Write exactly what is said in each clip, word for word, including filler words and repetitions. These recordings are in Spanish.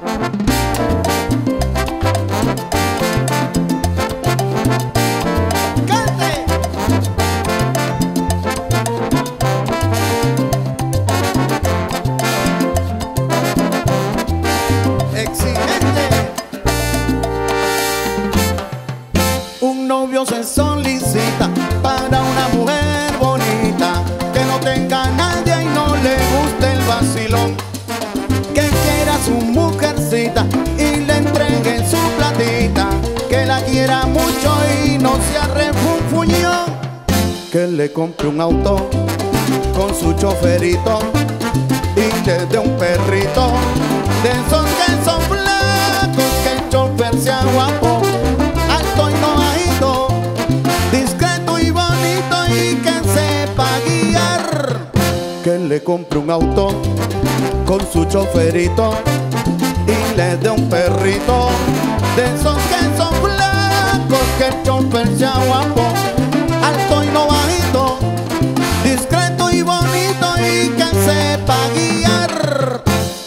Se solicita para una mujer bonita, que no tenga nadie y no le guste el vacilón, que quiera a su mujercita y le entregue su platita, que la quiera mucho y no sea refunfuñón, que le compre un auto con su choferito y le dé un perrito de esos que son flacos, que el chofer sea guapo, alto y no bajito, discreto y bonito y que sepa guiar, que le compre un auto con su choferito y le dé un perrito de esos que son flacos, que el chofer sea guapo, alto y no bajito, discreto y bonito y que sepa guiar.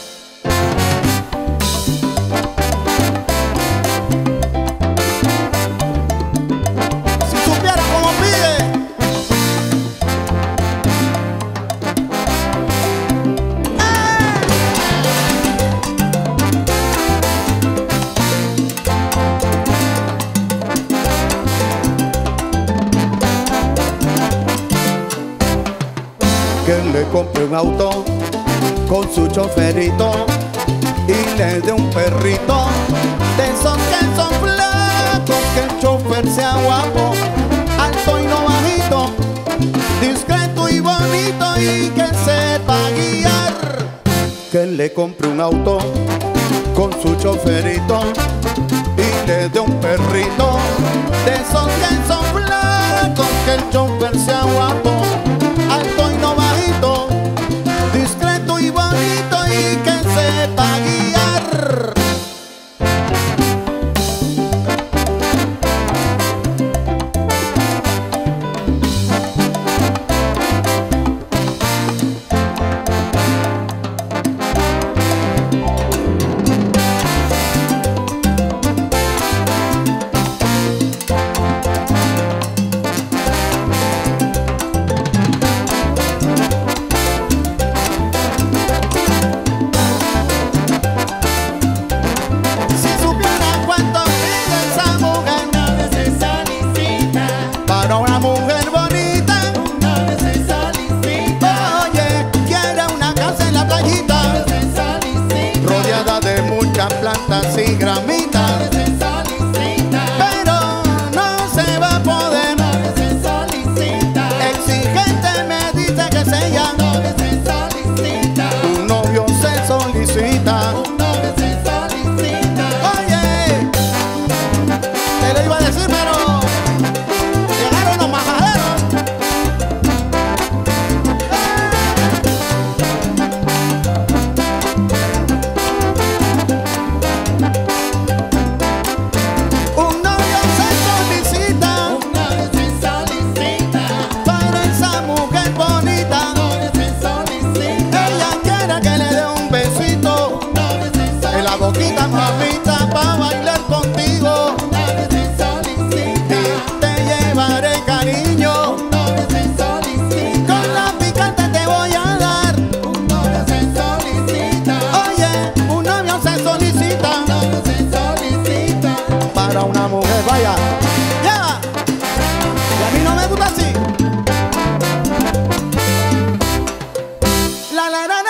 Que le compre un auto con su choferito y le dé un perrito de esos que son flacos, que el chofer sea guapo, alto y no bajito, discreto y bonito y que sepa guiar, que le compre un auto con su choferito y le dé un perrito de esos que son flacos, que el chofer sea guapo, alto y no bajito, discreto y bonito y que sepa guiar. Plantas y gramitas, pero no se va a poder. Exigente me dice que se llama. Un novio se solicita. Oye, te lo iba a decir, pero llegaron los majaderos. Boquita, mamita, pa' bailar contigo y te llevaré cariño. Con la picante te voy a dar. Oye, un novio se solicita para una mujer, vaya. Ya, y a mí no me gusta así. La la la.